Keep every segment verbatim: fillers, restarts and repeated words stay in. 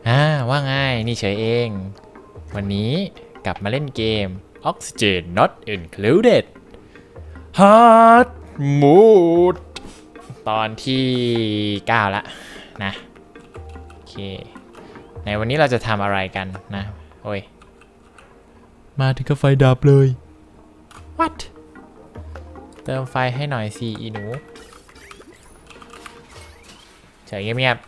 อ่าว่าไงนี่เฉยเองวันนี้กลับมาเล่นเกม Oxygen Not Included Hard Mode ตอนที่เก้าละนะโอเคในวันนี้เราจะทำอะไรกันนะโอ้ยมาถึงก็ไฟดับเลย What เติมไฟให้หน่อยสิอีหนูเฉยเงียบ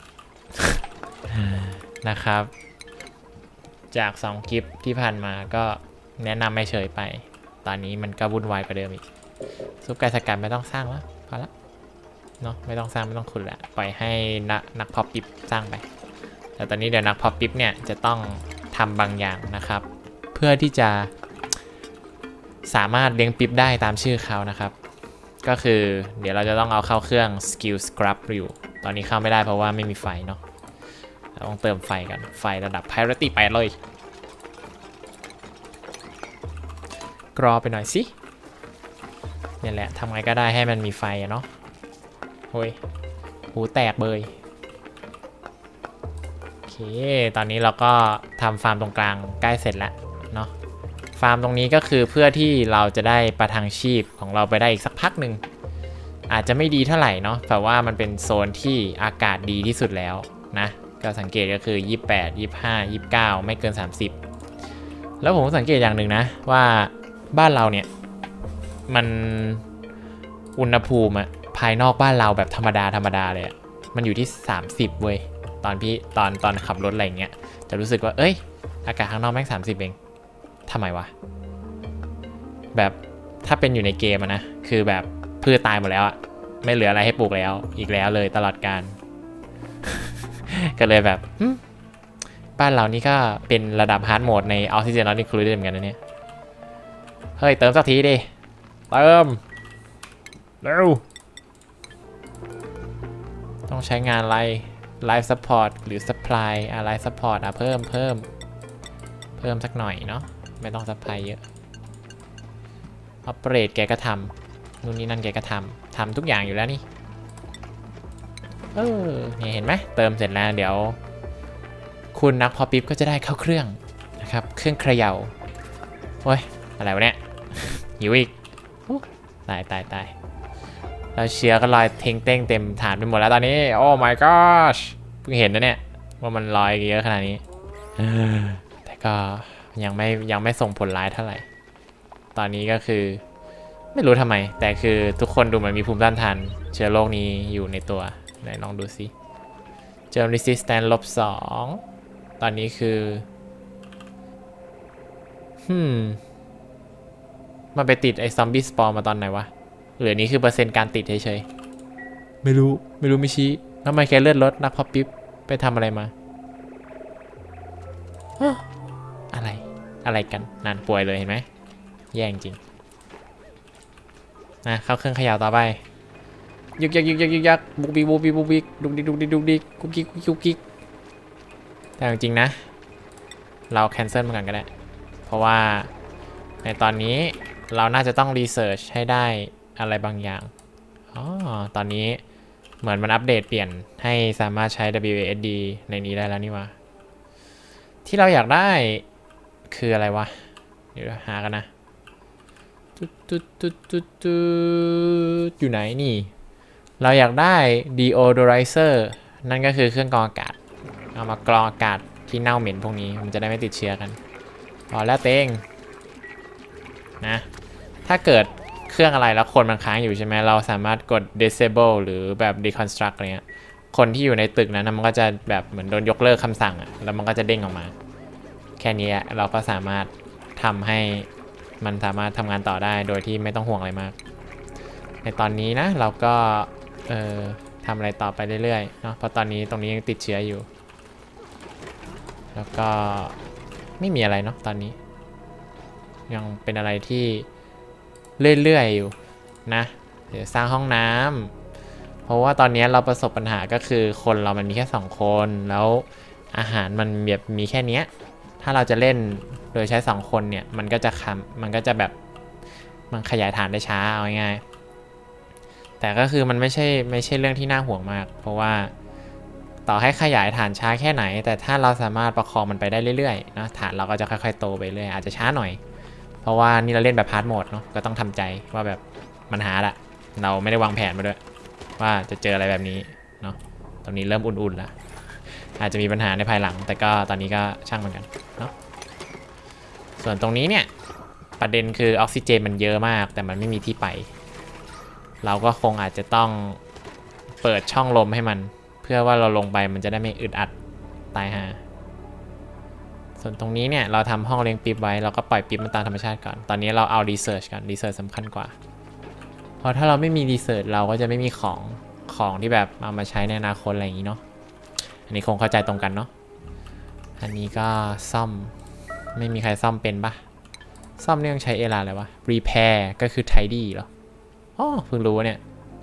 ๆ นะครับจากสองคลิปที่ผ่านมาก็แนะนำไม่เฉยไปตอนนี้มันก็วุ่นวายกว่าเดิมอีกซุปไก่สกัดไม่ต้องสร้างแล้วพอละเนาะไม่ต้องสร้างไม่ต้องขุดละปล่อยให้นักนักพอปิ๊บสร้างไปแต่ตอนนี้เดี๋ยวนักพอปิ๊บเนี่ยจะต้องทำบางอย่างนะครับเพื่อที่จะสามารถเลี้ยงปิ๊บได้ตามชื่อเขานะครับก็คือเดี๋ยวเราจะต้องเอาเข้าเครื่อง Skill Scrub อยู่ตอนนี้เข้าไม่ได้เพราะว่าไม่มีไฟเนาะต้องเติมไฟกันไฟระดับ Priority ไปเลยกรอไปหน่อยสินี่แหละทำไงก็ได้ให้มันมีไฟอะเนาะโอ้ยหูแตกเบยโอเคตอนนี้เราก็ทำฟาร์มตรงกลางใกล้เสร็จแล้วเนาะฟาร์มตรงนี้ก็คือเพื่อที่เราจะได้ประทังชีพของเราไปได้อีกสักพักหนึ่งอาจจะไม่ดีเท่าไหร่เนาะแต่ว่ามันเป็นโซนที่อากาศดีที่สุดแล้วนะก็สังเกตก็คือยี่สิบแปด ยี่สิบห้า ยี่สิบเก้าไม่เกินสามสิบแล้วผมสังเกตอย่างหนึ่งนะว่าบ้านเราเนี่ยมันอุณหภูมิอะภายนอกบ้านเราแบบธรรมดาธรรมดาเลยอะมันอยู่ที่สามสิบเว้ยตอนพี่ตอนตอนขับรถอะไรเงี้ยจะรู้สึกว่าเอ้ยอากาศข้างนอกแม่งสามสิบเองทำไมวะแบบถ้าเป็นอยู่ในเกมอะนะคือแบบพืชตายหมดแล้วอะไม่เหลืออะไรให้ปลูกแล้วอีกแล้วเลยตลอดการ ก็เลยแบบบ้านเรานี่ก็เป็นระดับฮาร์ดโหมดใน Oxygen Not Included เหมือนกันนะเนี่ยเฮ้ยเติมสักทีดิเติมเร็วต้องใช้งานอะไร Life Support หรือ Supply อะ Life Support อ่ะเพิ่มเพิ่มเพิ่มสักหน่อยเนาะไม่ต้อง Supply เยอะ Operate แกก็ทำนู่นนี่นั่นแกก็ทำทำทุกอย่างอยู่แล้วนี่เออเนี่ยเห็นไหมเติมเสร็จแล้วเดี๋ยวคุณนักพอปิ๊บก็จะได้เข้าเครื่องนะครับเครื่องเขย่าโอ้ยอะไรวะเนี่ยหิวอีกตายตายตายเราเชื้อก็ลอยเท่งเต้งเต็มฐานไปหมดแล้วตอนนี้โอ้ my gosh เพิ่งเห็นนะเนี่ยว่ามันลอยเยอะขนาดนี้แต่ก็ยังไม่ยังไม่ส่งผลร้ายเท่าไหร่ตอนนี้ก็คือไม่รู้ทำไมแต่คือทุกคนดูเหมือนมีภูมิต้านทานเชื้อโรคนี้อยู่ในตัวไหนลองดูสิเจอ resistance ลบสองตอนนี้คือฮึมมันไปติดไอ้ซอมบี้สปอร์มาตอนไหนวะหรือนี้คือเปอร์เซ็นต์การติดเฉยๆไม่รู้ไม่รู้ไม่ชี้ทำไมแกเลือดลดนักพอปิ๊บไปทำอะไรมาอะไรอะไรกันนั่นป่วยเลยเห็นไหมแย่จริงนะเข้าเครื่องขยาวต่อไปยึกยักยึกยักยึกยักบุกบิกบุกบิกบุกบิกดุกดิกดุกดิกดุกดิกกุ๊กกิ๊กกุ๊กกิ๊กแต่จริงๆนะเราแคนเซิลมันกันก็ได้เพราะว่าในตอนนี้เราน่าจะต้องรีเสิร์ชให้ได้อะไรบางอย่างอ๋อตอนนี้เหมือนมันอัปเดตเปลี่ยนให้สามารถใช้ ดับเบิลยู เอ เอส ดี ในนี้ได้แล้วนี่วะที่เราอยากได้คืออะไรวะเดี๋ยวหากันนะตุ๊ดตุ๊ดตุ๊ดตุ๊ดตุ๊ดอยู่ไหนนี่เราอยากได้ deodorizer นั่นก็คือเครื่องกรองอากาศเอามากรองอากาศที่เน่าเหม็นพวกนี้มันจะได้ไม่ติดเชื้อกันพอแล้วเต้งนะถ้าเกิดเครื่องอะไรแล้วคนมันค้างอยู่ใช่ไหมเราสามารถกด disable หรือแบบ deconstruct อะไรเงี้ยคนที่อยู่ในตึกนั้นมันก็จะแบบเหมือนโดนยกเลิกคำสั่งอะแล้วมันก็จะเด้งออกมาแค่นี้เราก็สามารถทำให้มันสามารถทำงานต่อได้โดยที่ไม่ต้องห่วงอะไรมากในตอนนี้นะเราก็เอ่อทำอะไรต่อไปเรื่อยๆเนาะเพราะตอนนี้ตรงนี้ยังติดเชื้ออยู่แล้วก็ไม่มีอะไรเนาะตอนนี้ยังเป็นอะไรที่เรื่อยๆอยู่นะเดี๋ยวสร้างห้องน้ำเพราะว่าตอนนี้เราประสบปัญหาก็คือคนเรามันมีแค่สองคนแล้วอาหารมันแบบมีแค่นี้ถ้าเราจะเล่นโดยใช้สองคนเนี่ยมันก็จะคำมันก็จะแบบมันขยายฐานได้ช้าเอาง่ายๆแต่ก็คือมันไม่ใช่ไม่ใช่เรื่องที่น่าห่วงมากเพราะว่าต่อให้ขยายฐานช้าแค่ไหนแต่ถ้าเราสามารถประคองมันไปได้เรื่อยๆนะฐานเราก็จะค่อยๆโตไปเรื่อยอาจจะช้าหน่อยเพราะว่านี่เราเล่นแบบพาร์ทโหมดเนาะก็ต้องทำใจว่าแบบมันหาละเราไม่ได้วางแผนมาด้วยว่าจะเจออะไรแบบนี้เนาะตอนนี้เริ่มอุ่นๆแล้วอาจจะมีปัญหาในภายหลังแต่ก็ตอนนี้ก็ช่างมันกันเนาะส่วนตรงนี้เนี่ยประเด็นคือออกซิเจนมันเยอะมากแต่มันไม่มีที่ไปเราก็คงอาจจะต้องเปิดช่องลมให้มันเพื่อว่าเราลงไปมันจะได้ไม่อึดอัดตายห่าส่วนตรงนี้เนี่ยเราทำห้องเลี้ยงปิ๊บไว้เราก็ปล่อยปิ๊บมันตามธรรมชาติก่อนตอนนี้เราเอารีเสิร์ชกันรีเสิร์ชสำคัญกว่าเพราะถ้าเราไม่มีรีเสิร์ชเราก็จะไม่มีของของที่แบบเอามาใช้ในอนาคตอะไรอย่างนี้เนาะอันนี้คงเข้าใจตรงกันเนาะอันนี้ก็ซ่อมไม่มีใครซ่อมเป็นปะซ่อมนี่ต้องใช้เอลาอะไรวะ repair ก็คือ tidy เหรออ๋อเพิ่งรู้เนี่ย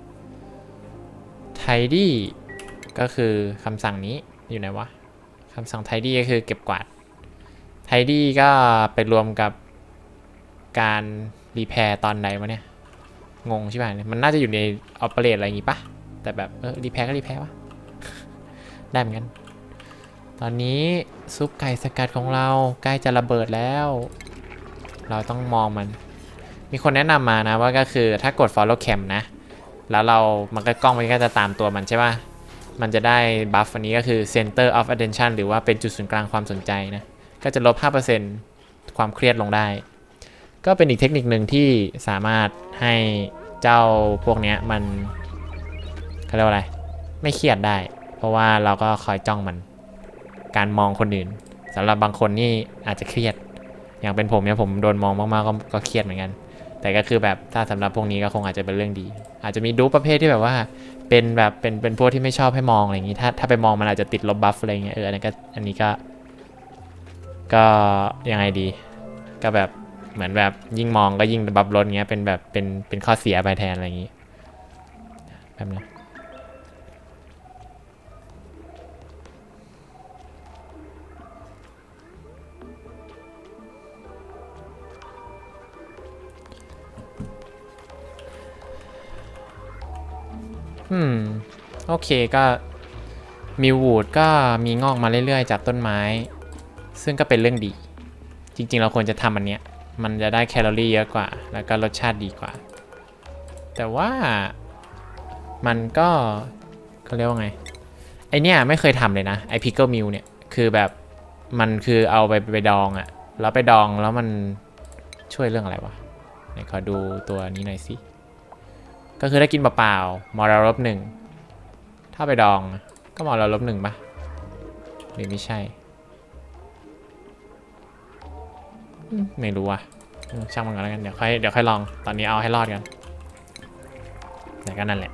tidy ก็คือคำสั่งนี้อยู่ไหนวะคำสั่ง tidy ก็คือเก็บกวาด tidy ก็ไปรวมกับการ repair ตอนไหนวะเนี่ยงงใช่ไหมมันน่าจะอยู่ใน operate อะไรอย่างงี้ปะแต่แบบเออ repair ก็ repair วะ ได้เหมือนกันตอนนี้ซุปไก่สกัดของเราใกล้จะระเบิดแล้วเราต้องมองมันมีคนแนะนำมานะว่าก็คือถ้ากด follow cam นะแล้วเรามันก็กล้องมันก็จะตามตัวมันใช่ป่ะมันจะได้บัฟอันนี้ก็คือ center of attention หรือว่าเป็นจุดศูนย์กลางความสนใจนะก็จะลบ ห้าเปอร์เซ็นต์ ความเครียดลงได้ก็เป็นอีกเทคนิคหนึ่งที่สามารถให้เจ้าพวกนี้มันเขาเรียกว่าอะไรไม่เครียดได้เพราะว่าเราก็คอยจ้องมันการมองคนอื่นสำหรับบางคนนี่อาจจะเครียดอย่างเป็นผมเนี่ยผมโดนมองมากๆก็ก็เครียดเหมือนกันแต่ก็คือแบบถ้าสำหรับพวกนี้ก็คงอาจจะเป็นเรื่องดีอาจจะมีดูประเภทที่แบบว่าเป็นแบบเป็นเป็นพวกที่ไม่ชอบให้มองอะไรอย่างนี้ถ้าถ้าไปมองมันอาจจะติดลบบัฟอะไรเงี้ยเอออันนี้ก็อันนี้ก็ก็ยังไงดีก็แบบเหมือนแบบยิ่งมองก็ยิ่งบัฟลดเงี้ยเป็นแบบเป็นเป็นข้อเสียไปแทนอะไรอย่างนี้แบบนี้อืมโอเคก็มิววูดก็มีงอกมาเรื่อยๆจากต้นไม้ซึ่งก็เป็นเรื่องดีจริงๆเราควรจะทำอันเนี้ยมันจะได้แคลอรี่เยอะกว่าแล้วก็รสชาติดีกว่าแต่ว่ามันก็เขาเรียกว่าไงไอเนี้ยไม่เคยทำเลยนะไอพิกเกิลมิวเนี่ยคือแบบมันคือเอาไปไปดองอะแล้วไปดองแล้วมันช่วยเรื่องอะไรวะไหนขอดูตัวนี้หน่อยสิก็คือได้กินเปล่าๆมอรัลลบหนึ่งถ้าไปดองก็มอรัลลบหนึ่งปะหรือไม่ใช่ไม่รู้อ่ะช่างมันก่อนแล้วกันเดี๋ยวค่อยเดี๋ยวค่อยลองตอนนี้เอาให้รอดกันแต่ก็นั่นแหละ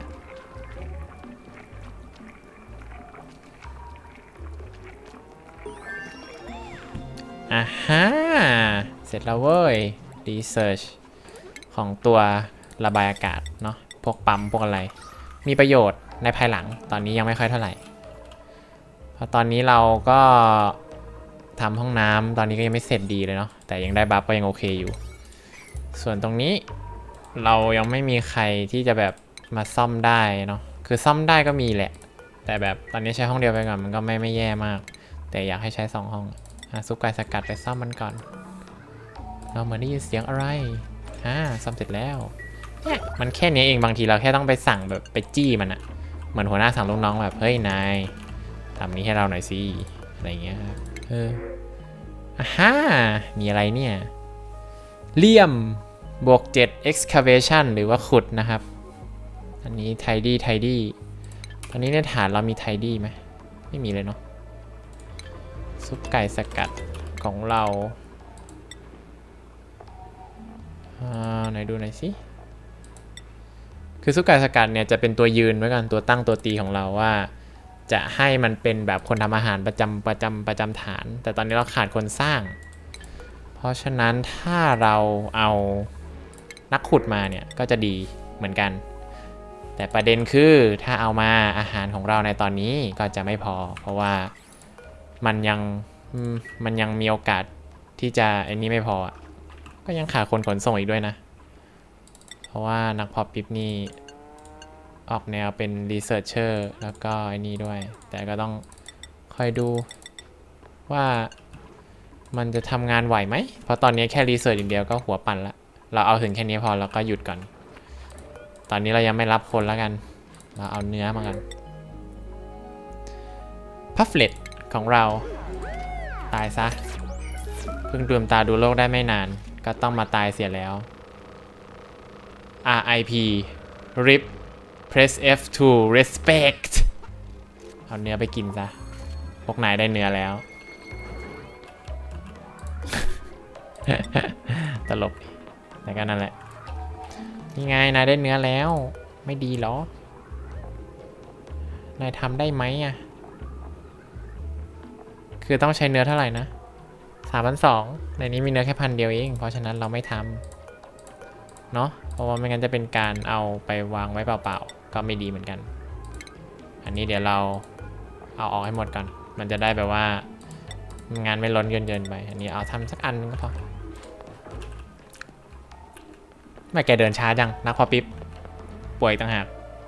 อ่ะฮะเสร็จแล้วเว้ย research ของตัวระบายอากาศเนาะพวกปั๊มพวกอะไรมีประโยชน์ในภายหลังตอนนี้ยังไม่ค่อยเท่าไหร่เพราะตอนนี้เราก็ทำห้องน้ำตอนนี้ก็ยังไม่เสร็จดีเลยเนาะแต่ยังได้บัฟก็ยังโอเคอยู่ส่วนตรงนี้เรายังไม่มีใครที่จะแบบมาซ่อมได้เนาะคือซ่อมได้ก็มีแหละแต่แบบตอนนี้ใช้ห้องเดียวไปก่อนมันก็ไม่ไม่แย่มากแต่อยากให้ใช้สองห้องซุปไก่สกัดไปซ่อมมันก่อนเราเหมือนได้ยินเสียงอะไรอ่าซ่อมเสร็จแล้วเนี่ยมันแค่นี้เองบางทีเราแค่ต้องไปสั่งแบบไปจี้มันอะเหมือนหัวหน้าสั่งลูกน้องแบบเฮ้ยนายทำนี้ให้เราหน่อยสิอะไรเงี้ยเอออ่าฮะมีอะไรเนี่ยเลี่ยมบวกเจ็ด excavation หรือว่าขุดนะครับอันนี้ tidy tidy ตอนนี้ในฐานเรามี tidy ไหมไม่มีเลยเนาะซุปไก่สกัดของเราอ่าไหนดูหน่อยสิคือซุปไก่สกัดเนี่ยจะเป็นตัวยืนไว้กันตัวตั้งตัวตีของเราว่าจะให้มันเป็นแบบคนทำอาหารประจำประจำประจำฐานแต่ตอนนี้เราขาดคนสร้างเพราะฉะนั้นถ้าเราเอานักขุดมาเนี่ยก็จะดีเหมือนกันแต่ประเด็นคือถ้าเอามาอาหารของเราในตอนนี้ก็จะไม่พอเพราะว่ามันยังมันยังมีโอกาสที่จะไอ้นี่ไม่พอก็ยังขาดคนขนส่งอีกด้วยนะเพราะว่านักเพาะปิ๊บนี่ออกแนวเป็น researcher แล้วก็ไอ้นี่ด้วยแต่ก็ต้องคอยดูว่ามันจะทำงานไหวไหมเพราะตอนนี้แค่ research อย่างเดียวก็หัวปั่นละเราเอาถึงแค่นี้พอแล้วก็หยุดก่อนตอนนี้เรายังไม่รับคนแล้วกันเราเอาเนื้อมากันพัฟเฟลตของเราตายซะเพิ่งลืมตาดูโลกได้ไม่นานก็ต้องมาตายเสียแล้ว อาร์ ไอ พี rip press F to respect เอาเนื้อไปกินซะพวกนายได้เนื้อแล้ว ตลกแต่ก็นั่นแหละนี่ไงนายได้เนื้อแล้วไม่ดีหรอนายทำได้ไหมอ่ะคือต้องใช้เนื้อเท่าไหร่นะสามพันสองในนี้มีเนื้อแค่พันเดียวเองเพราะฉะนั้นเราไม่ทำเนาะเพราะว่าไม่งั้นจะเป็นการเอาไปวางไว้เปล่าๆก็ไม่ดีเหมือนกันอันนี้เดี๋ยวเราเอาออกให้หมดก่อนมันจะได้แบบว่างานไม่ล้นเกินๆไปอันนี้เอาทำสักอันนึงก็พอไม่แกเดินช้าจังนักพอปิ๊บป่วยต่างหาก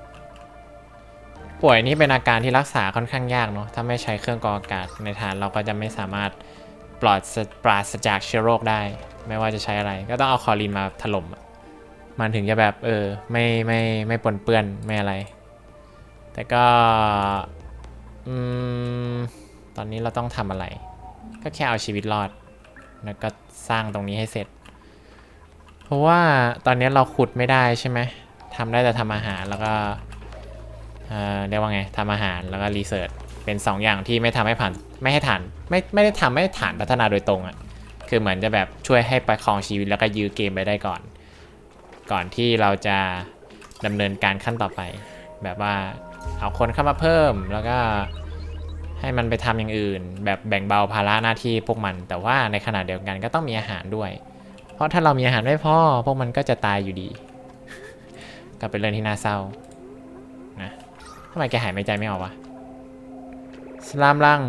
ป่วยนี่เป็นอาการที่รักษาค่อนข้างยากเนาะถ้าไม่ใช้เครื่องกรองอากาศในฐานเราก็จะไม่สามารถปลอดปราศจากเชื้อโรคได้ไม่ว่าจะใช้อะไรก็ต้องเอาคลอรีนมาถล่มมันถึงจะแบบเออไม่ไม่ไม่ปนเปื้อนไม่อะไรแต่ก็อืมตอนนี้เราต้องทำอะไรก็แค่เอาชีวิตรอดแล้วก็สร้างตรงนี้ให้เสร็จเพราะว่าตอนนี้เราขุดไม่ได้ใช่ไหมทำได้แต่ทำอาหารแล้วก็เอ่อเรียกว่าไงทำอาหารแล้วก็รีเสิร์ชเป็นสองอย่างที่ไม่ทำให้ผ่านไม่ให้ฐานไม่ไม่ได้ทำให้ฐานพัฒนาโดยตรงอ่ะคือเหมือนจะแบบช่วยให้ประคองชีวิตแล้วก็ยื้อเกมไปได้ก่อนก่อนที่เราจะดำเนินการขั้นต่อไปแบบว่าเอาคนเข้ามาเพิ่มแล้วก็ให้มันไปทำอย่างอื่นแบบแบ่งเบาภาระหน้าที่พวกมันแต่ว่าในขณะเดียวกันก็ต้องมีอาหารด้วยเพราะถ้าเรามีอาหารไม่พอพวกมันก็จะตายอยู่ดีก็เป็นเรื่องที่น่าเศร้านะทำไมแกหายใจไม่ออกวะสลามลัง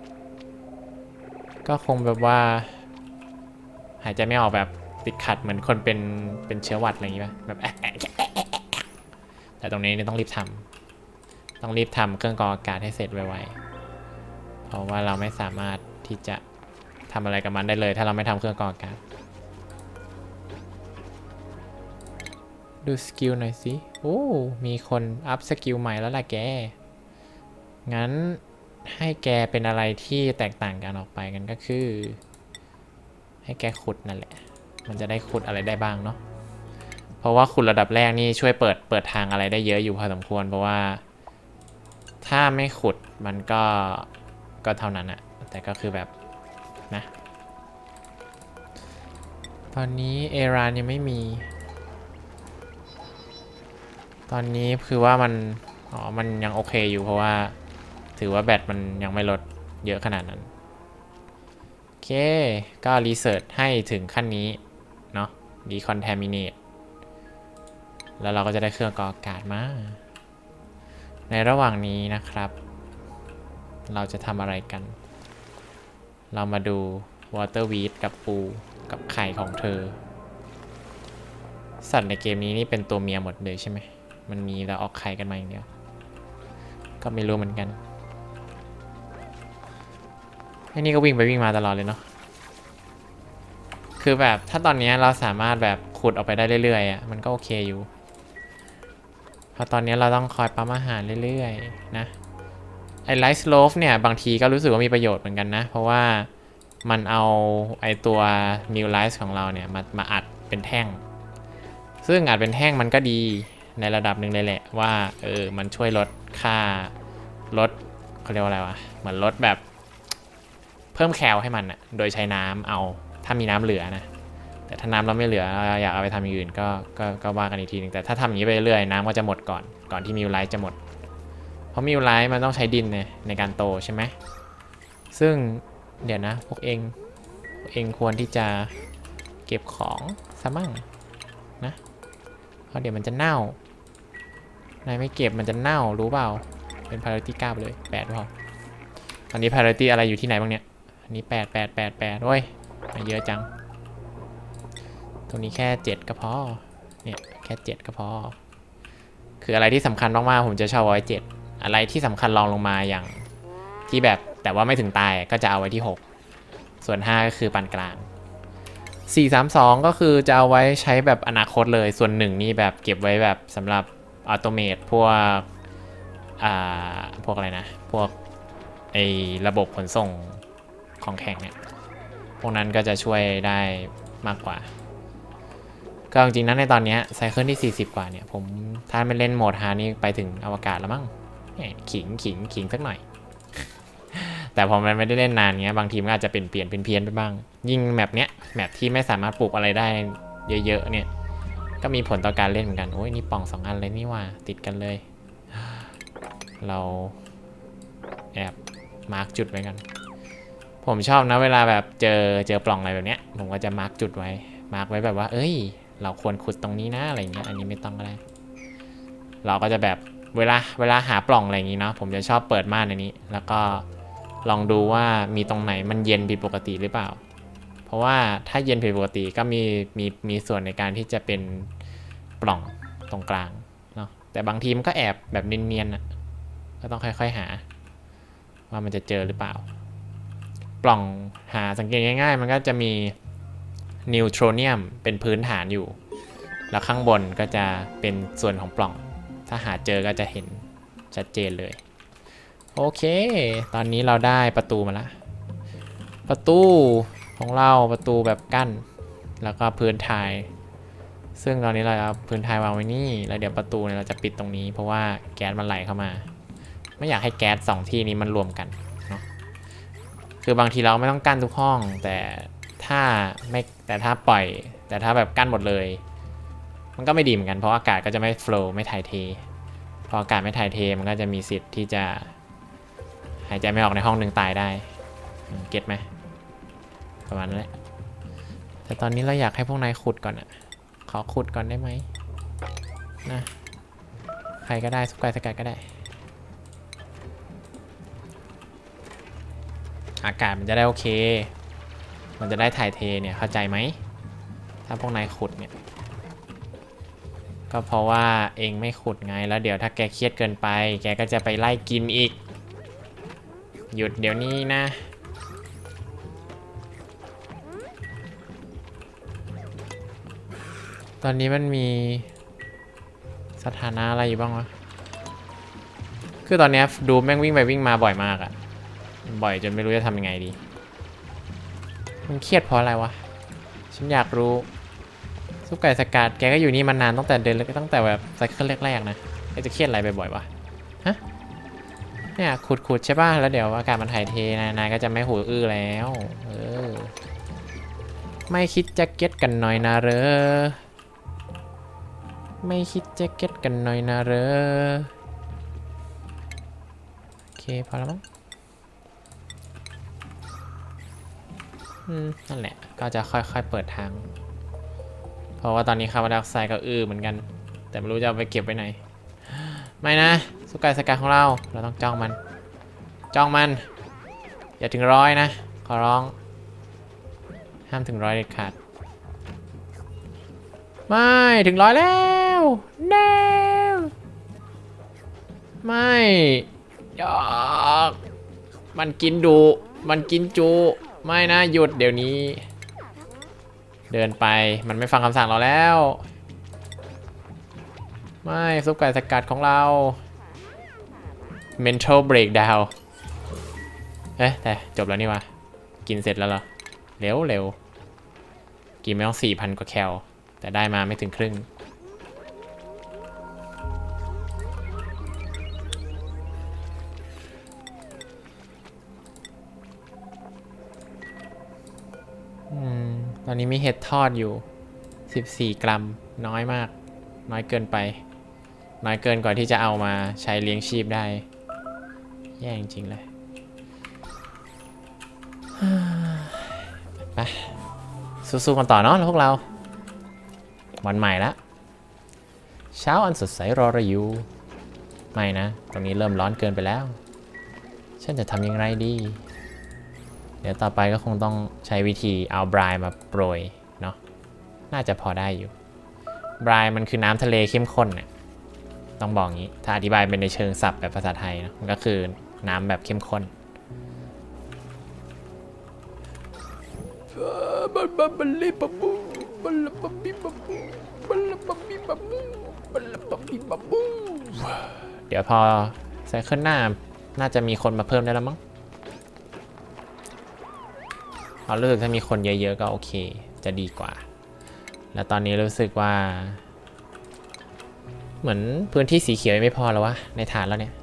ก็คงแบบว่าหายใจไม่ออกแบบติดขัดเหมือนคนเป็นเป็นเชื้อหวัดอะไรอย่างงี้ป่ะแบบแต่ตรงนี้ต้องรีบทำต้องรีบทำเครื่องกรองอากาศให้เสร็จไวๆเพราะว่าเราไม่สามารถที่จะทำอะไรกับมันได้เลยถ้าเราไม่ทำเครื่องกรองอากาศดูสกิลหน่อยสิโอ้มีคนอัพสกิลใหม่แล้วล่ะแกงั้นให้แกเป็นอะไรที่แตกต่างกันออกไปกันก็คือให้แกขุดนั่นแหละมันจะได้ขุดอะไรได้บ้างเนาะเพราะว่าขุดระดับแรกนี่ช่วยเปิดเปิดทางอะไรได้เยอะอยู่พอสมควรเพราะว่าถ้าไม่ขุดมันก็ก็เท่านั้นอะแต่ก็คือแบบนะตอนนี้เอรานยังไม่มีตอนนี้คือว่ามันอ๋อมันยังโอเคอยู่เพราะว่าถือว่าแบตมันยังไม่ลดเยอะขนาดนั้นโอเคก็รีเสิร์ชให้ถึงขั้นนี้เนาะดีคอนแทมิเนตแล้วเราก็จะได้เครื่องกรองอากาศมาในระหว่างนี้นะครับเราจะทำอะไรกันเรามาดูวอเตอร์วีดกับปูกับไข่ของเธอสัตว์ในเกมนี้นี่เป็นตัวเมียหมดเลยใช่ไหมมันมีแล้วออกไข่กันมาอย่างเดียวก็ไม่รู้เหมือนกันไอ้นี่ก็วิ่งไปวิ่งมาตลอดเลยเนาะคือแบบถ้าตอนนี้เราสามารถแบบขุดออกไปได้เรื่อยๆอ่ะมันก็โอเคอยู่เพราะตอนนี้เราต้องคอยปั๊มอาหารเรื่อยๆนะไอ้ไลท์สโลฟเนี่ยบางทีก็รู้สึกว่ามีประโยชน์เหมือนกันนะเพราะว่ามันเอาไอ้ตัวนิวไลท์ของเราเนี่ยมามาอัดเป็นแท่งซึ่งอัดเป็นแท่งมันก็ดีในระดับหนึ่งเลยแหละว่าเออมันช่วยลดค่าลดเขาเรียกว่าอะไรวะเหมือนลดแบบเพิ่มแคลให้มันอะโดยใช้น้ำเอาถ้ามีน้ำเหลือนะแต่ถ้าน้ำเราไม่เหลืออยากเอาไปทำอย่างอื่นก็ก็ก็ว่ากันอีกทีนึงแต่ถ้าทำอย่างนี้ไปเรื่อยน้ำก็จะหมดก่อนก่อนที่มิวไลท์จะหมดเพราะมิวไลท์มันต้องใช้ดินเนี่ยในการโตใช่ไหมซึ่งเดี๋ยวนะพวกเองพวกเองควรที่จะเก็บของซะมั่งนะเพราะเดี๋ยวมันจะเน่านายไม่เก็บมันจะเน่ารู้เปล่าเป็น priority เก้าไปเลยแปดพอตอนนี้ priority อะไรอยู่ที่ไหนบ้างเนี่ยอันนี้แปด แปด แปด แปดโอ้ยเยอะจังตรงนี้แค่เจ็ดก็พอเนี่ยแค่เจ็ดก็พอคืออะไรที่สำคัญมากๆผมจะชอบไว้เจ็ดอะไรที่สำคัญรองลงมาอย่างที่แบบแต่ว่าไม่ถึงตายก็จะเอาไว้ที่หกส่วนห้าก็คือปานกลางสี่ สาม สองก็คือจะเอาไว้ใช้แบบอนาคตเลยส่วนหนึ่งนี่แบบเก็บไว้แบบสำหรับออโตเมตพวกอ่าพวกอะไรนะพวกไอระบบขนส่งของแข็งเนี่ยพวกนั้นก็จะช่วยได้มากกว่าก็จริงๆนะในตอนนี้ไซเคิลที่สี่สิบกว่าเนี่ยผมถ้าไม่เล่นโหมดฮาร์ดนี่ไปถึงอวกาศแล้วมั้งขิงขิงขิงสักหน่อย แต่พอมันไม่ได้เล่นนานเงี้ยบางทีมันอาจจะเปลี่ยนเปลี่ยนเพี้ยนไปบ้างยิ่งแมปเนี้ยแมปที่ไม่สามารถปลูกอะไรได้เยอะๆเนี่ยก็มีผลต่อการเล่นเหมือนกันโอ้ยนี่ป่องสองอันเลยนี่ว่าติดกันเลยเราแอบมาร์กจุดไว้กันผมชอบนะเวลาแบบเจอเจอปล่องอะไรแบบเนี้ยผมก็จะมาร์กจุดไว้มาร์กไว้แบบว่าเอ้ยเราควรขุดตรงนี้นะอะไรเงี้ยอันนี้ไม่ต้องก็ได้เราก็จะแบบเวลาเวลาหาปล่องอะไรอย่างงี้เนาะผมจะชอบเปิดม่านในนี้แล้วก็ลองดูว่ามีตรงไหนมันเย็นผิดปกติหรือเปล่าเพราะว่าถ้าเย็นผิดปกติก็มีมีมีส่วนในการที่จะเป็นปล่องตรงกลางเนาะแต่บางทีมันก็แอบแบบเนียนๆอ่ะก็ต้องค่อยๆหาว่ามันจะเจอหรือเปล่าปล่องหาสังเกตง่ายๆมันก็จะมีนิวโทรเนียมเป็นพื้นฐานอยู่แล้วข้างบนก็จะเป็นส่วนของปล่องถ้าหาเจอก็จะเห็นชัดเจนเลยโอเคตอนนี้เราได้ประตูมาแล้วประตูของเราประตูแบบกั้นแล้วก็พื้นทายซึ่งตอนนี้เราเอาพื้นทายวางไว้นี่แล้วเดี๋ยวประตูเนี่ยเราจะปิดตรงนี้เพราะว่าแก๊สมันไหลเข้ามาไม่อยากให้แก๊สสองที่นี้มันรวมกันเนาะคือบางทีเราไม่ต้องกั้นทุกห้องแต่ถ้าไม่แต่ถ้าปล่อยแต่ถ้าแบบกั้นหมดเลยมันก็ไม่ดีเหมือนกันเพราะอากาศก็จะไม่โฟลว์ไม่ถ่ายเทพออากาศไม่ถ่ายเทมันก็จะมีสิทธิ์ที่จะหายใจไม่ออกในห้องหนึ่งตายได้เก็ตไหมประมาณนั้นแหละแต่ตอนนี้เราอยากให้พวกนายขุดก่อนอ่ะขอขุดก่อนได้ไหมนะใครก็ได้สุกายสกัดก็ได้อากาศมันจะได้โอเคมันจะได้ถ่ายเทเนี่ยเข้าใจไหมถ้าพวกนายขุดเนี่ยก็เพราะว่าเองไม่ขุดไงแล้วเดี๋ยวถ้าแกเครียดเกินไปแกก็จะไปไล่กินอีกหยุดเดี๋ยวนี้นะตอนนี้มันมีสถานะอะไรอยู่บ้างวะคือตอนนี้ดูแม่งวิ่งไปวิ่งมาบ่อยมากอะบ่อยจนไม่รู้จะทำยังไงดีมันเครียดเพราะอะไรวะฉันอยากรู้ซุปไก่สกัดแกก็อยู่นี่มานานตั้งแต่เดินแล้วก็ตั้งแต่แบบไซเคิลแรกๆนะแกจะเครียดอะไรบ่อยๆวะฮะเนี่ยขุดๆใช่ป่ะแล้วเดี๋ยวอากาศมันถ่ายเทนายก็จะไม่หูอื้อแล้วเออไม่คิดจะเก็ตกันหน่อยนะเรอไม่คิดจะเก็ตกันหน่อยนะเรอโอเคพอแล้วมั้งอืมนั่นแหละก็จะค่อยๆเปิดทางเพราะว่าตอนนี้คาร์บอนไดออกไซด์ก็อื้อเหมือนกันแต่ไม่รู้จะเอาไปเก็บไว้ไหนไม่นะสุกายสกัดของเราเราต้องจ้องมันจ้องมันอย่าถึงร้อยนะขอร้องห้ามถึงร้อยเด็ดขาดไม่ถึงร้อยแล้วแน่ไม่ยอกมันกินดุมันกินจุไม่นะหยุดเดี๋ยวนี้เดินไปมันไม่ฟังคำสั่งเราแล้วไม่ซุปไก่สกัดของเรา mental breakdown เอ๊ะแต่จบแล้วนี่วะกินเสร็จแล้วเหรอเร็วเร็วกินไม่ต้อง สี่พัน กว่าแคลแต่ได้มาไม่ถึงครึ่งอืมตอนนี้มีเห็ดทอดอยู่สิบสี่กรัมน้อยมากน้อยเกินไปน้อยเกินกว่าที่จะเอามาใช้เลี้ยงชีพได้แย่จริงๆเลยไปสู้ๆกันต่อเนาะพวกเราวันใหม่ละเช้าอันสดใสรอเราอยู่ไม่นะตรงนี้เริ่มร้อนเกินไปแล้วฉันจะทำยังไงดีเดี๋ยวต่อไปก็คงต้องใช้วิธีเอาบรายมาโปรยเนาะน่าจะพอได้อยู่บรายมันคือน้ำทะเลเข้มข้นเนี่ยต้องบอกงี้ถ้าอธิบายเป็นในเชิงศัพท์แบบภาษาไทยนะมันก็คือน้ำแบบเข้มข้นบัลบับลิบับูบัลบับบิบับูบัลบับบิบับูบัลบับบิบับูเดี๋ยวพอไซเคิลหน้าน่าจะมีคนมาเพิ่มได้แล้วมั้งเอารู้สึกถ้ามีคนเยอะๆก็โอเคจะดีกว่าแล้วตอนนี้รู้สึกว่าเหมือนพื้นที่สีเขียวไม่พอแล้ววะในฐานแล้วเนี่ย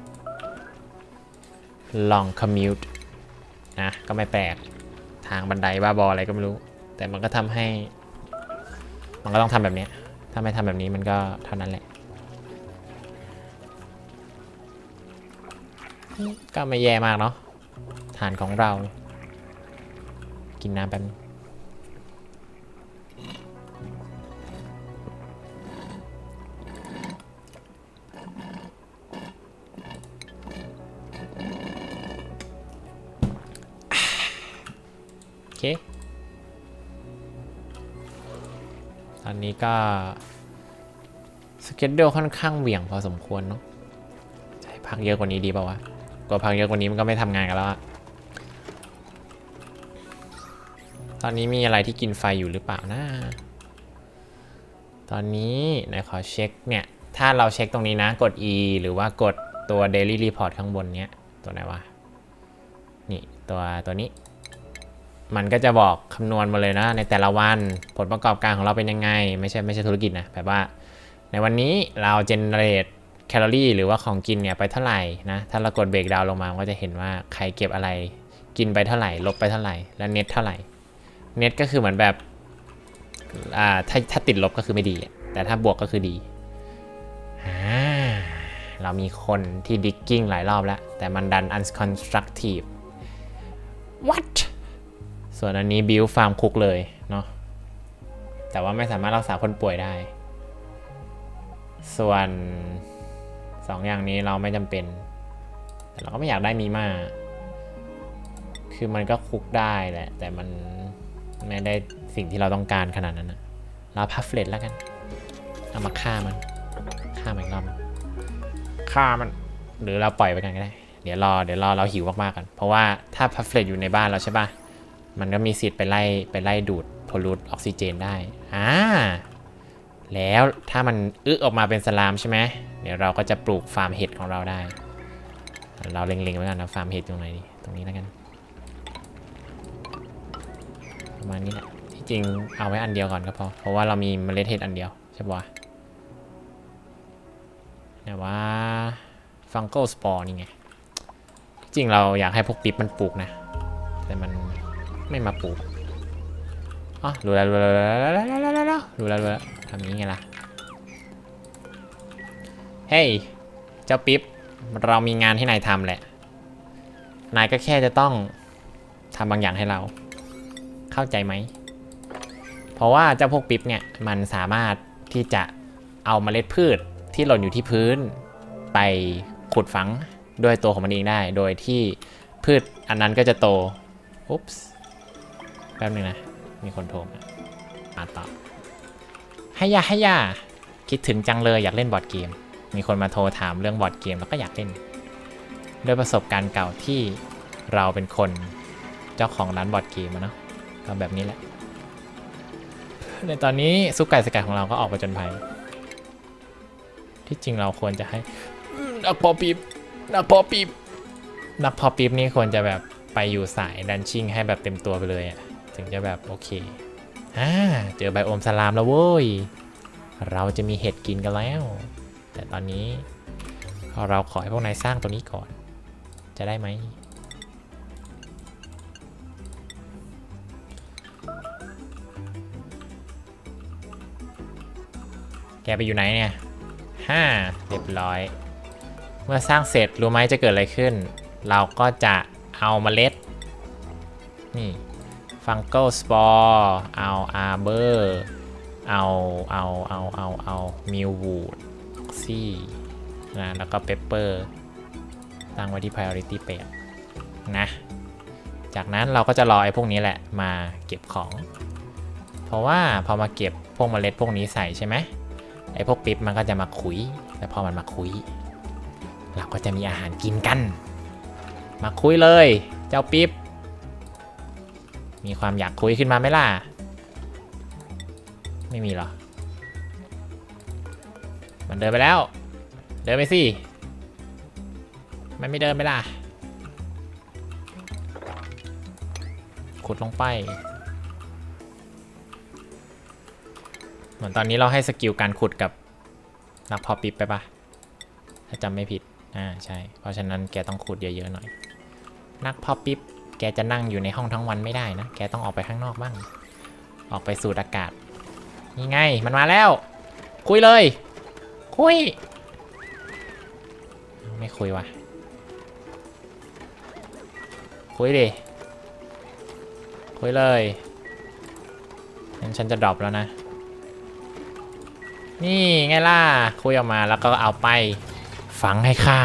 long commute นะก็ไม่แปลกทางบันไดบ้าบออะไรก็ไม่รู้แต่มันก็ทำให้มันก็ต้องทำแบบนี้ถ้าไม่ทำแบบนี้มันก็เท่านั้นแหละก็ไม่แย่มากเนาะฐานของเรากินน้ำแป๊บนึงโอเคตอนนี้ก็สเก็ตเดิลค่อนข้างเหวี่ยงพอสมควรเนาะใช้พักเยอะกว่านี้ดีเปล่าวะกว่าพักเยอะกว่านี้มันก็ไม่ทำงานกันแล้วอะตอนนี้มีอะไรที่กินไฟอยู่หรือเปล่านะตอนนี้ไหนขอเช็คเนี่ยถ้าเราเช็คตรงนี้นะกด E หรือว่ากดตัว Daily Report ข้างบนเนี้ยตัวไหนวะนี่ตัวตัวนี้มันก็จะบอกคำนวณมาเลยนะในแต่ละวันผลประกอบการของเราเป็นยังไงไม่ใช่ไม่ใช่ธุรกิจนะแบบว่าในวันนี้เราเจเนเรตแคลอรี่หรือว่าของกินเนี่ยไปเท่าไหร่นะถ้าเรากดเบรกดาวน์ลงมาก็จะเห็นว่าใครเก็บอะไรกินไปเท่าไหร่ลบไปเท่าไหร่และเน็ตเท่าไหร่เน็ตก็คือเหมือนแบบอ่าถ้าถ้าติดลบก็คือไม่ดีแต่ถ้าบวกก็คือดีอ่าเรามีคนที่ดิกกิ้งหลายรอบแล้วแต่มันดัน unconstructive what ส่วนอันนี้บิวฟาร์มคุกเลยเนาะแต่ว่าไม่สามารถรักษาคนป่วยได้ส่วนสองอย่างนี้เราไม่จำเป็นแต่เราก็ไม่อยากได้มีมาคือมันก็คุกได้แหละแต่มันไม่ได้สิ่งที่เราต้องการขนาดนั้นนะเราพัฟเฟลตแล้วกันเอามาฆ่ามันฆ่ามันรอบฆ่ามันหรือเราปล่อยไปกันก็ได้เดี๋ยวรอเดี๋ยวรอเราหิวมากๆกันเพราะว่าถ้าพัฟเฟลตอยู่ในบ้านเราใช่ป่ะมันก็มีสิทธิ์ไปไล่ไปไล่ดูดพลูตออกซิเจนได้อ่าแล้วถ้ามันอึออกมาเป็นสลามใช่ไหมเดี๋ยวเราก็จะปลูกฟาร์มเห็ดของเราได้เราเล็งๆไว้กันนะฟาร์มเห็ดตรงไหนดีตรงนี้แล้วกันประมาณนี้แหละที่จริงเอาไว้อันเดียวก่อนก็พอเพราะว่าเรามีเมล็ดเห็ดอันเดียวใช่ปะแต่ว่าฟังเกิลสปอร์นี่ไงจริงเราอยากให้พวกปิ๊บมันปลูกนะแต่มันไม่มาปลูกอ๋อรู้แล้วรู้แล้วรู้แล้วรู้แล้วรู้แล้วทำนี้ไงล่ะเฮ้ยเจ้าปิ๊บเรามีงานให้นายทำแหละนายก็แค่จะต้องทำบางอย่างให้เราเข้าใจไหมเพราะว่าเจ้าพวกปิ๊บเนี่ยมันสามารถที่จะเอาเมล็ดพืชที่หล่นอยู่ที่พื้นไปขุดฝังด้วยตัวของมันเองได้โดยที่พืชอันนั้นก็จะโตอุ๊ปส์แป๊บนึงนะมีคนโทรมาอ่านต่อให้ยาให้ยาคิดถึงจังเลยอยากเล่นบอร์ดเกมมีคนมาโทรถามเรื่องบอร์ดเกมแล้วก็อยากเล่นด้วยประสบการณ์เก่าที่เราเป็นคนเจ้าของร้านบอร์ดเกมเนาะก็แบบนี้แหละในตอนนี้ซุปไก่สกัดของเราก็ออกมาจนภัยที่จริงเราควรจะให้นักพอปีบนักพอปีบนักพอปีบนี่ควรจะแบบไปอยู่สายดันชิ่งให้แบบเต็มตัวไปเลยอ่ะถึงจะแบบโอเคอ่าเจอไบโอมสลามแล้วเว้ยเราจะมีเห็ดกินกันแล้วแต่ตอนนี้เราขอให้พวกนายสร้างตัวนี้ก่อนจะได้ไหมแกไปอยู่ไหนเนี่ยฮ่าเรียบร้อยเมื่อสร้างเสร็จรู้ไหมจะเกิดอะไรขึ้นเราก็จะเอาเมล็ดนี่ฟังเกิลสปอร์เอาอาร์เบอร์เอาเอาเอาเอาเอามิลวูดออกซี่นะแล้วก็เปปเปอร์ตั้งไว้ที่ priority แปดนะจากนั้นเราก็จะรอไอ้พวกนี้แหละมาเก็บของเพราะว่าพอมาเก็บพวกเมล็ดพวกนี้ใส่ใช่ไหมไอ้พวกปิ๊บมันก็จะมาขุยผแต่พอมันมาคุยเราก็จะมีอาหารกินกันมาคุยเลยเจ้าปิ๊บมีความอยากคุยขึ้นมาไหมล่ะไม่มีหรอมันเดินไปแล้วเดินไปสิมันไม่เดินไปล่ะขุดลงไปเหมือนตอนนี้เราให้สกิลการขุดกับนักพอปิ๊บไปปะถ้าจำไม่ผิดอ่าใช่เพราะฉะนั้นแกต้องขุดเยอะๆหน่อยนักพอปิ๊บแกจะนั่งอยู่ในห้องทั้งวันไม่ได้นะแกต้องออกไปข้างนอกบ้างออกไปสูดอากาศนี่ไงมันมาแล้วคุยเลยคุยไม่คุยวะคุยดิคุยเลยงั้นฉันจะดรอปแล้วนะนี่ไงล่ะคุยออกมาแล้วก็เอาไปฝังให้ข้า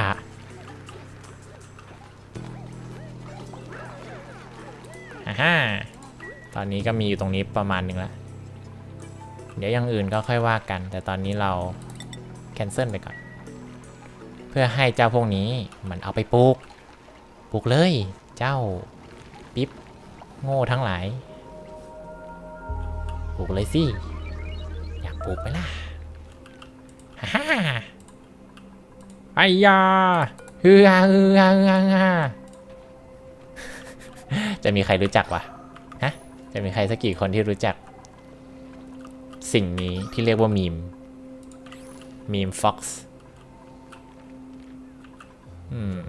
อ่าฮะตอนนี้ก็มีอยู่ตรงนี้ประมาณหนึ่งแล้วเดี๋ยวอย่างอื่นก็ค่อยว่ากันแต่ตอนนี้เราแคนเซิลไปก่อนเพื่อให้เจ้าพวกนี้มันเอาไปปลูกปลูกเลยเจ้าปิ๊บโง่ทั้งหลายปลูกเลยสิอยากปลูกไหมล่ะฮ่าไอ้ยาฮือฮาฮือฮาฮือฮาฮาจะมีใครรู้จักวะฮะจะมีใครสักกี่คนที่รู้จักสิ่งนี้ที่เรียกว่ามีมมีมฟ็อกซ์อืม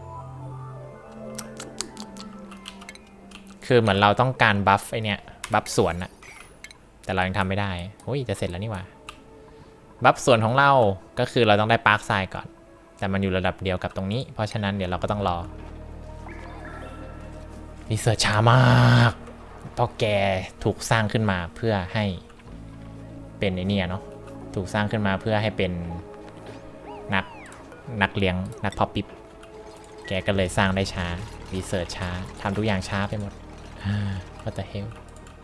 คือเหมือนเราต้องการบัฟไอเนี้ยบัฟสวนอะแต่เรายังทำไม่ได้โอ้ยจะเสร็จแล้วนี่หว่าบัฟสวนของเราก็คือเราต้องได้ปาร์คไซด์ก่อนแต่มันอยู่ระดับเดียวกับตรงนี้เพราะฉะนั้นเดี๋ยวเราก็ต้องรอรีเสิร์ชช้ามากเพราะแกถูกสร้างขึ้นมาเพื่อให้เป็นไอเนี่ยเนาะถูกสร้างขึ้นมาเพื่อให้เป็นนักนักเลี้ยงนักพอปิ๊บแกก็เลยสร้างได้ช้ารีเสิร์ชช้าทำทุกอย่างช้าไปหมดก็จะเฮล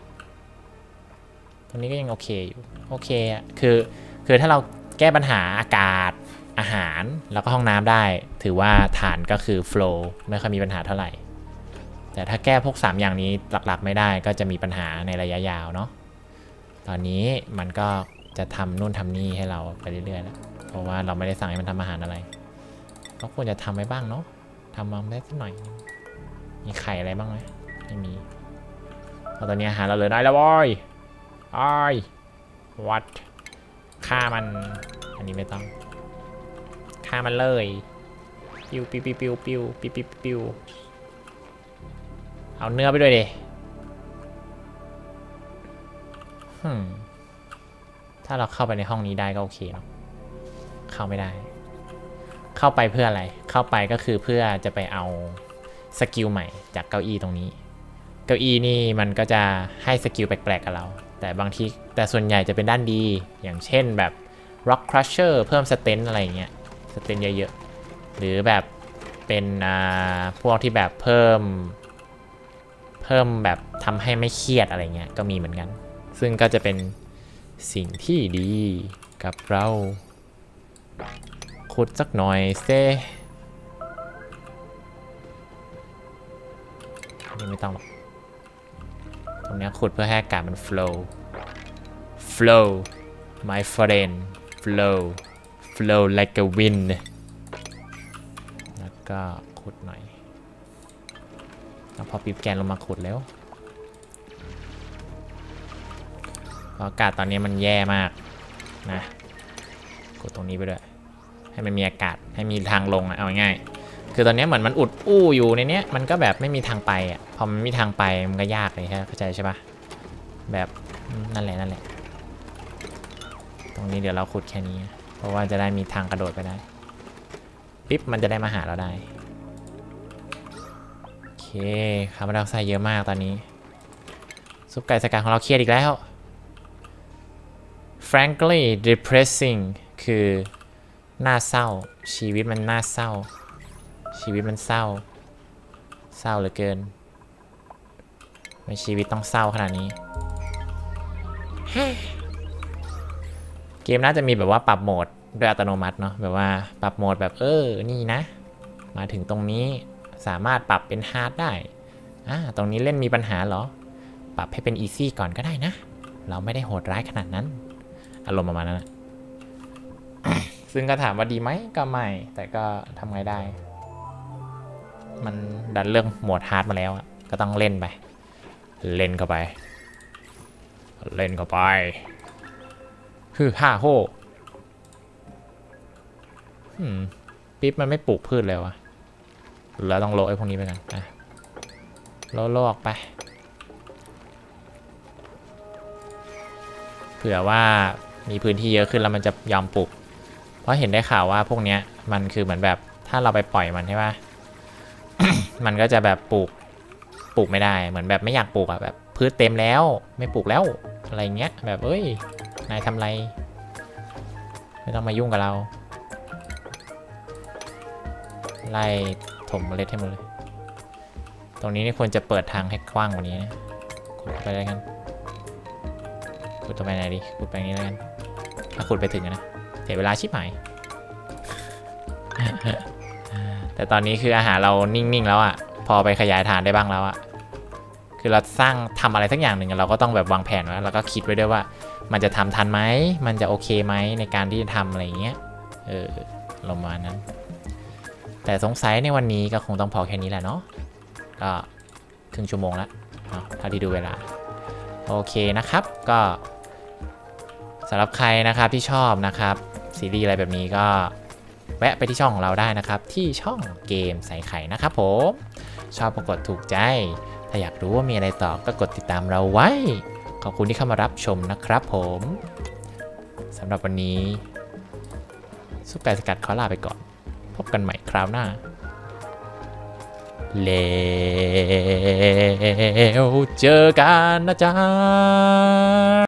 ตรงนี้ก็ยังโอเคอยู่โอเคอ่ะคือคือถ้าเราแก้ปัญหาอากาศอาหารแล้วก็ห้องน้ำได้ถือว่าฐานก็คือโฟล์ไม่ค่อยมีปัญหาเท่าไหร่แต่ถ้าแก้พวกสามอย่างนี้หลักๆไม่ได้ก็จะมีปัญหาในระยะยาวเนาะตอนนี้มันก็จะทำนู่นทำนี่ให้เราไปเรื่อยๆแล้วเพราะว่าเราไม่ได้สั่งให้มันทำอาหารอะไรก็ควรจะทำไว้บ้างเนาะทำมาได้สักหน่อยมีไข่อะไรบ้างไหมไม่มีเพราะตอนนี้อาหารเราเลยได้แล้วบอยไอ้วัดฆ่ามันอันนี้ไม่ต้องฆ่ามันเลยปิวปิวปิวปิวปิวปิวปิวปิวเอาเนื้อไปด้วยดิฮึมถ้าเราเข้าไปในห้องนี้ได้ก็โอเคเนาะเข้าไม่ได้เข้าไปเพื่ออะไรเข้าไปก็คือเพื่อจะไปเอาสกิลใหม่จากเก้าอี้ตรงนี้เก้าอี้นี่มันก็จะให้สกิลแปลกๆกับเราแต่บางทีแต่ส่วนใหญ่จะเป็นด้านดีอย่างเช่นแบบ Rock Crusher เพิ่มสเตนอะไรเงี้ยสเตนเยอะๆหรือแบบเป็นอ่าพวกที่แบบเพิ่มเพิ่มแบบทำให้ไม่เครียดอะไรเงี้ยก็มีเหมือนกันซึ่งก็จะเป็นสิ่งที่ดีกับเราขุดสักหน่อยเซ่นี่ไม่ต้องหรอกตรงนี้ขุดเพื่อให้อากาศมัน flow flow my friend flow flow like a wind แล้วก็ขุดหน่อยแล้วพอปิ๊บแกนลงมาขุดแล้วอากาศตอนนี้มันแย่มากนะกดตรงนี้ไปด้วยให้มันมีอากาศให้มีทางลงเอาง่ายๆคือตอนนี้เหมือนมันอุดอู้อยู่ในนี้มันก็แบบไม่มีทางไปอ่ะพอมันไม่มีทางไปมันก็ยากเลยเข้าใจใช่ปะแบบนั่นแหละนั่นแหละตรงนี้เดี๋ยวเราขุดแค่นี้เพราะว่าจะได้มีทางกระโดดไปได้ปิ๊บมันจะได้มาหาเราได้โอเคคาร์บอนไดออกไซด์เยอะมากตอนนี้ซุปไก่สกัดของเราเครียดอีกแล้ว frankly depressing คือน่าเศร้าชีวิตมันน่าเศร้าชีวิตมันเศร้าเศร้าเหลือเกินไม่ชีวิตต้องเศร้าขนาดนี้เกมน่าจะมีแบบว่าปรับโหมดด้วยอัตโนมัติเนาะแบบว่าปรับโหมดแบบเออนี่นะมาถึงตรงนี้สามารถปรับเป็นฮาร์ดได้อ่าตรงนี้เล่นมีปัญหาเหรอปรับให้เป็นอีซี่ก่อนก็ได้นะเราไม่ได้โหดร้ายขนาดนั้นอารมณ์ประมาณนั้นนะ ซึ่งก็ถามว่าดีไหมก็ไม่แต่ก็ทำไงได้มันดันเรื่องโหมดฮาร์ดมาแล้วก็ต้องเล่นไปเล่นเข้าไปเล่นเข้าไปคือฮ่าโฮปิ๊บมันไม่ปลูกพืชเลยวะแล้วต้องโลไอ้พวกนี้ไปกันอ่ะโลโลออกไปเผื่อว่ามีพื้นที่เยอะขึ้นแล้วมันจะยอมปลูกเพราะเห็นได้ข่าวว่าพวกเนี้ยมันคือเหมือนแบบถ้าเราไปปล่อยมันใช่ปะ มันก็จะแบบปลูกปลูกไม่ได้เหมือนแบบไม่อยากปลูกอะแบบพืชเต็มแล้วไม่ปลูกแล้วอะไรเงี้ยแบบเอ้ยนายทำไรไม่ต้องมายุ่งกับเราไล่ถมเมล็ดให้หมดเลยตรงนี้นี่ควรจะเปิดทางให้กว้างกว่านี้นะขุดไปเลยกันขุดต่อไปไหนดีขุดไปนี้แล้วกันถ้าขุดไปถึงนะเสียเวลาชิบหาย แต่ตอนนี้คืออาหารเรานิ่งๆแล้วอ่ะพอไปขยายฐานได้บ้างแล้วอ่ะคือเราสร้างทำอะไรสักอย่างหนึ่งเราก็ต้องแบบวางแผนไว้แล้วก็คิดไว้ด้วยว่ามันจะทำทันไหมมันจะโอเคไหมในการที่จะทำอะไรอย่างเงี้ยเออประมาณนั้นแต่สงสัยในวันนี้ก็คงต้องพอแค่นี้แหละเนาะก็ครึ่งชั่วโมงแล้วเนาะถ้าที่ดูเวลาโอเคนะครับก็สำหรับใครนะครับที่ชอบนะครับซีรีส์อะไรแบบนี้ก็แวะไปที่ช่องของเราได้นะครับที่ช่องเกมใส่ไข่นะครับผมชอบก็กดถูกใจถ้าอยากรู้ว่ามีอะไรต่อก็กดติดตามเราไว้ขอบคุณที่เข้ามารับชมนะครับผมสำหรับวันนี้ซุปไก่สกัดขอลาไปก่อนพบกันใหม่คราวหน้าแล้วเจอกันนะจ๊ะ